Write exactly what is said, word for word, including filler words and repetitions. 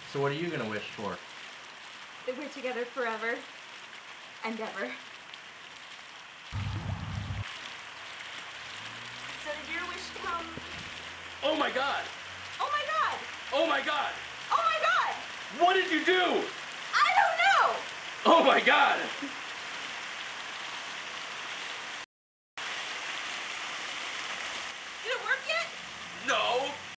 So what are you gonna wish for? That we're together forever and ever. So did your wish come? Oh my god! Oh my god! Oh my god! Oh my god! What did you do? I don't know! Oh my god!